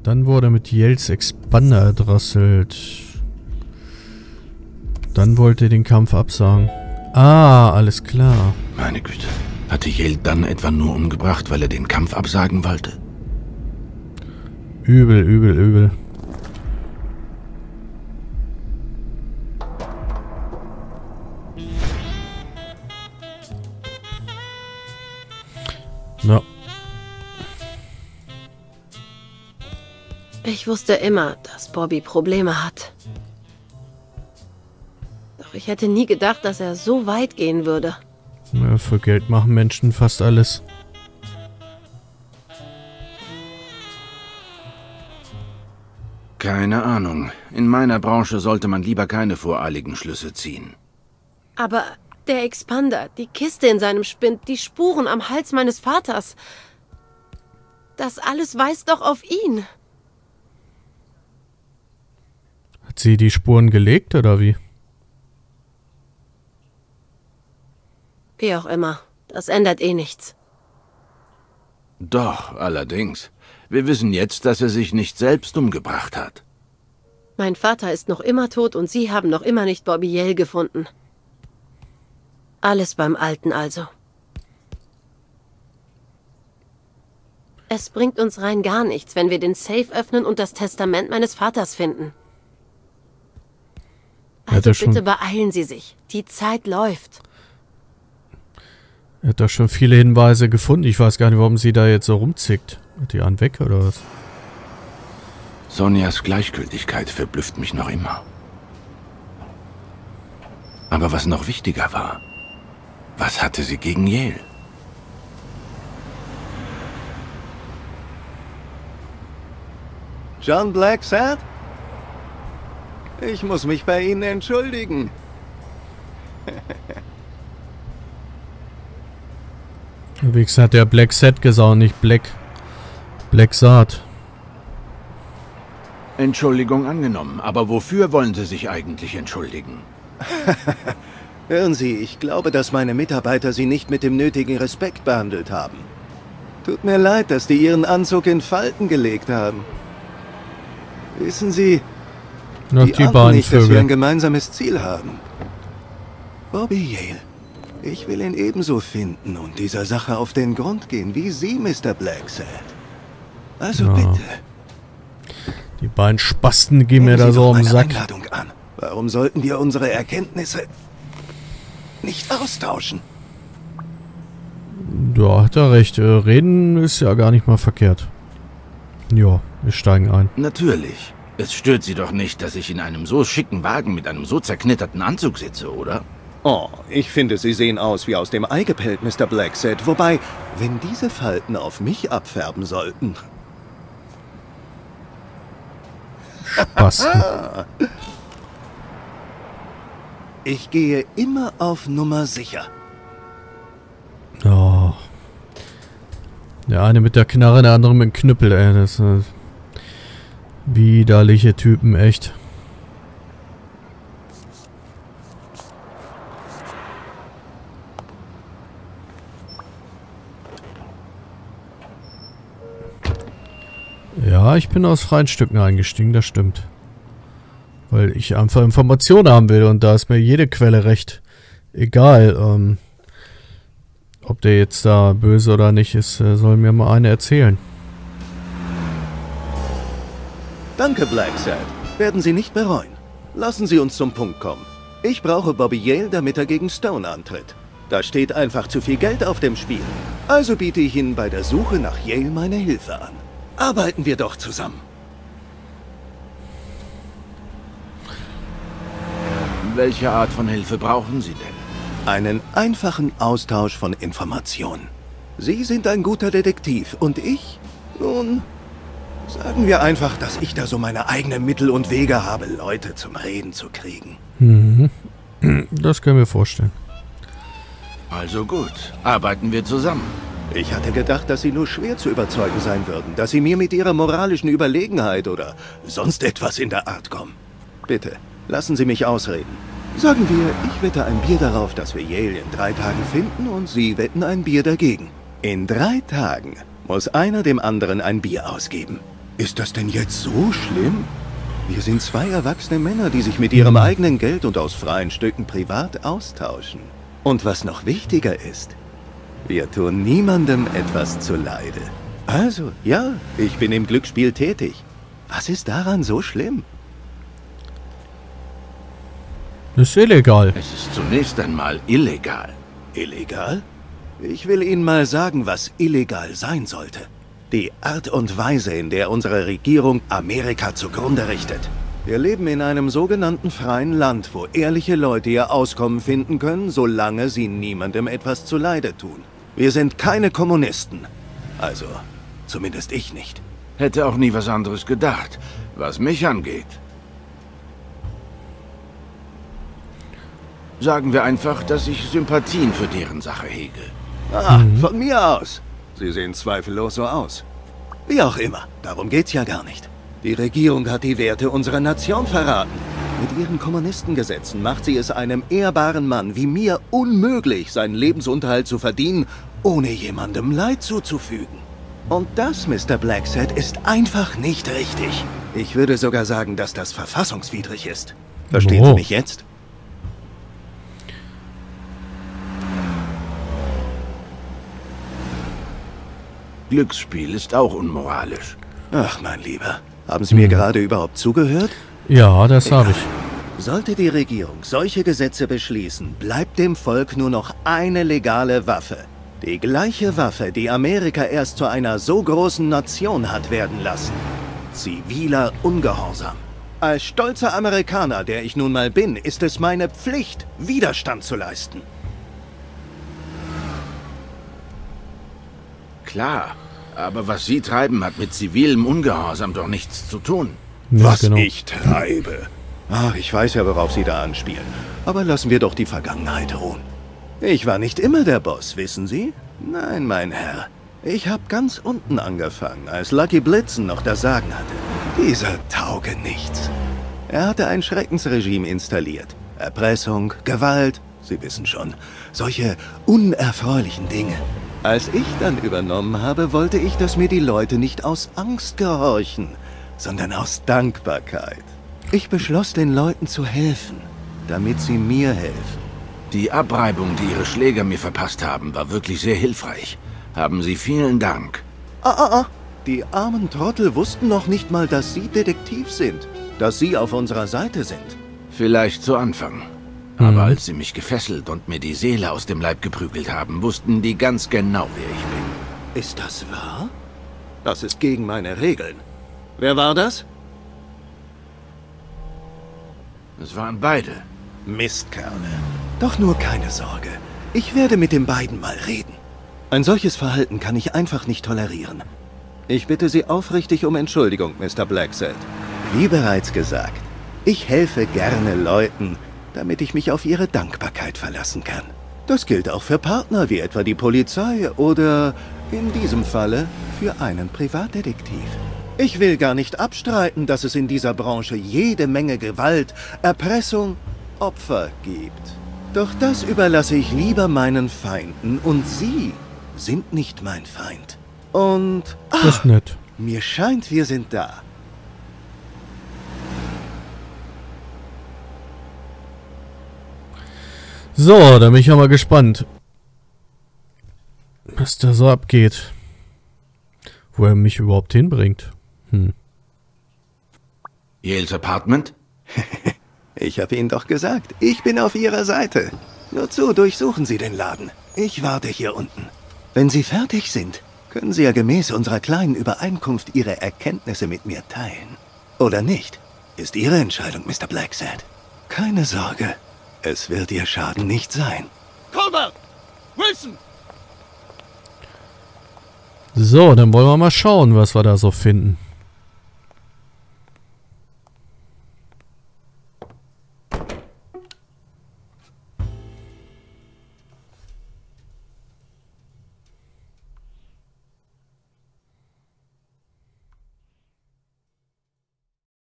Dann wurde mit Yales Expander erdrosselt. Dann wollte er den Kampf absagen. Ah, alles klar. Meine Güte. Hatte Yale dann etwa nur umgebracht, weil er den Kampf absagen wollte? Übel, übel, übel. Na. Ich wusste immer, dass Bobby Probleme hat. Doch ich hätte nie gedacht, dass er so weit gehen würde. Ja, für Geld machen Menschen fast alles. Keine Ahnung. In meiner Branche sollte man lieber keine voreiligen Schlüsse ziehen. Aber der Expander, die Kiste in seinem Spind, die Spuren am Hals meines Vaters. Das alles weist doch auf ihn. Hat sie die Spuren gelegt, oder wie? Wie auch immer. Das ändert eh nichts. Doch, allerdings. Wir wissen jetzt, dass er sich nicht selbst umgebracht hat. Mein Vater ist noch immer tot und Sie haben noch immer nicht Bobby Yale gefunden. Alles beim Alten also. Es bringt uns rein gar nichts, wenn wir den Safe öffnen und das Testament meines Vaters finden. Also bitte beeilen Sie sich. Die Zeit läuft. Er hat doch schon viele Hinweise gefunden. Ich weiß gar nicht, warum sie da jetzt so rumzickt. Hat die einen weg, oder was? Sonias Gleichgültigkeit verblüfft mich noch immer. Aber was noch wichtiger war, was hatte sie gegen Yale? John Blacksad? Ich muss mich bei Ihnen entschuldigen. Übrigens hat der Black Sad gesagt, nicht Black Saat. Entschuldigung angenommen, aber wofür wollen Sie sich eigentlich entschuldigen? Hören Sie, ich glaube, dass meine Mitarbeiter Sie nicht mit dem nötigen Respekt behandelt haben. Tut mir leid, dass die Ihren Anzug in Falten gelegt haben. Wissen Sie, die ahnen nicht, dass wir ein gemeinsames Ziel haben. Bobby Yale. Ich will ihn ebenso finden und dieser Sache auf den Grund gehen, wie Sie, Mr. Blacksad. Also ja. bitte. Die beiden Spasten gehen mir da so um den Sack. Einladung an. Warum sollten wir unsere Erkenntnisse nicht austauschen? Ja, hat er recht. Reden ist ja gar nicht mal verkehrt. Ja, wir steigen ein. Natürlich. Es stört Sie doch nicht, dass ich in einem so schicken Wagen mit einem so zerknitterten Anzug sitze, oder? Oh, ich finde, Sie sehen aus wie aus dem Ei gepellt, Mr. Blacksad. Wobei, wenn diese Falten auf mich abfärben sollten... Spasten. Ich gehe immer auf Nummer sicher. Oh. Der eine mit der Knarre, der andere mit dem Knüppel, ey. Das sind widerliche Typen, echt. Ja, ich bin aus freien Stücken eingestiegen, das stimmt. Weil ich einfach Informationen haben will und da ist mir jede Quelle recht. Egal, ob der jetzt da böse oder nicht ist, soll mir mal eine erzählen. Danke, Blacksad. Werden Sie nicht bereuen. Lassen Sie uns zum Punkt kommen. Ich brauche Bobby Yale, damit er gegen Stone antritt. Da steht einfach zu viel Geld auf dem Spiel. Also biete ich Ihnen bei der Suche nach Yale meine Hilfe an. Arbeiten wir doch zusammen. Welche Art von Hilfe brauchen Sie denn? Einen einfachen Austausch von Informationen. Sie sind ein guter Detektiv und ich? Nun, sagen wir einfach, dass ich da so meine eigenen Mittel und Wege habe, Leute zum Reden zu kriegen. Mhm. Das können wir vorstellen. Also gut, arbeiten wir zusammen. Ich hatte gedacht, dass Sie nur schwer zu überzeugen sein würden, dass Sie mir mit Ihrer moralischen Überlegenheit oder sonst etwas in der Art kommen. Bitte, lassen Sie mich ausreden. Sagen wir, ich wette ein Bier darauf, dass wir Yale in 3 Tagen finden und Sie wetten ein Bier dagegen. In 3 Tagen muss einer dem anderen ein Bier ausgeben. Ist das denn jetzt so schlimm? Wir sind zwei erwachsene Männer, die sich mit ihrem eigenen Geld und aus freien Stücken privat austauschen. Und was noch wichtiger ist, wir tun niemandem etwas zuleide. Also, ja, ich bin im Glücksspiel tätig. Was ist daran so schlimm? Das ist illegal. Es ist zunächst einmal illegal. Illegal? Ich will Ihnen mal sagen, was illegal sein sollte. Die Art und Weise, in der unsere Regierung Amerika zugrunde richtet. Wir leben in einem sogenannten freien Land, wo ehrliche Leute ihr Auskommen finden können, solange sie niemandem etwas zuleide tun. Wir sind keine Kommunisten. Also, zumindest ich nicht. Hätte auch nie was anderes gedacht, was mich angeht. Sagen wir einfach, dass ich Sympathien für deren Sache hege. Ah, von mir aus. Sie sehen zweifellos so aus. Wie auch immer, darum geht's ja gar nicht. Die Regierung hat die Werte unserer Nation verraten. Mit ihren Kommunistengesetzen macht sie es einem ehrbaren Mann wie mir unmöglich, seinen Lebensunterhalt zu verdienen, ohne jemandem Leid zuzufügen. Und das, Mr. Blacksad, ist einfach nicht richtig. Ich würde sogar sagen, dass das verfassungswidrig ist. Verstehen Sie mich jetzt? Glücksspiel ist auch unmoralisch. Ach, mein Lieber. Haben Sie mir gerade überhaupt zugehört? Ja, das habe ich. Sollte die Regierung solche Gesetze beschließen, bleibt dem Volk nur noch eine legale Waffe. Die gleiche Waffe, die Amerika erst zu einer so großen Nation hat werden lassen. Ziviler Ungehorsam. Als stolzer Amerikaner, der ich nun mal bin, ist es meine Pflicht, Widerstand zu leisten. Klar, aber was Sie treiben, hat mit zivilem Ungehorsam doch nichts zu tun. Ja, Was genau. ich treibe. Ach, ich weiß ja, worauf Sie da anspielen. Aber lassen wir doch die Vergangenheit ruhen. Ich war nicht immer der Boss, wissen Sie? Nein, mein Herr. Ich habe ganz unten angefangen, als Lucky Blitzen noch das Sagen hatte. Dieser Taugenichts. Er hatte ein Schreckensregime installiert. Erpressung, Gewalt, Sie wissen schon. Solche unerfreulichen Dinge. Als ich dann übernommen habe, wollte ich, dass mir die Leute nicht aus Angst gehorchen, sondern aus Dankbarkeit. Ich beschloss, den Leuten zu helfen, damit sie mir helfen. Die Abreibung, die Ihre Schläger mir verpasst haben, war wirklich sehr hilfreich. Haben Sie vielen Dank. Die armen Trottel wussten noch nicht mal, dass Sie Detektiv sind, dass Sie auf unserer Seite sind. Vielleicht zu Anfang. Aber als Sie mich gefesselt und mir die Seele aus dem Leib geprügelt haben, wussten die ganz genau, wer ich bin. Ist das wahr? Das ist gegen meine Regeln. Wer war das? Es waren beide. Mistkerle. Doch nur keine Sorge. Ich werde mit den beiden mal reden. Ein solches Verhalten kann ich einfach nicht tolerieren. Ich bitte Sie aufrichtig um Entschuldigung, Mr. Blacksad. Wie bereits gesagt, ich helfe gerne Leuten, damit ich mich auf ihre Dankbarkeit verlassen kann. Das gilt auch für Partner wie etwa die Polizei oder, in diesem Falle, für einen Privatdetektiv. Ich will gar nicht abstreiten, dass es in dieser Branche jede Menge Gewalt, Erpressung, Opfer gibt. Doch das überlasse ich lieber meinen Feinden und Sie sind nicht mein Feind. Und... Das ist nett. Mir scheint, wir sind da. So, da bin ich ja mal gespannt, was da so abgeht. Wo er mich überhaupt hinbringt. Yales Apartment? Ich habe Ihnen doch gesagt, ich bin auf Ihrer Seite. Nur zu, durchsuchen Sie den Laden. Ich warte hier unten. Wenn Sie fertig sind, können Sie ja gemäß unserer kleinen Übereinkunft Ihre Erkenntnisse mit mir teilen. Oder nicht? Ist Ihre Entscheidung, Mr. Blacksad. Keine Sorge, es wird Ihr Schaden nicht sein. Colbert! Wilson! So, dann wollen wir mal schauen, was wir da so finden.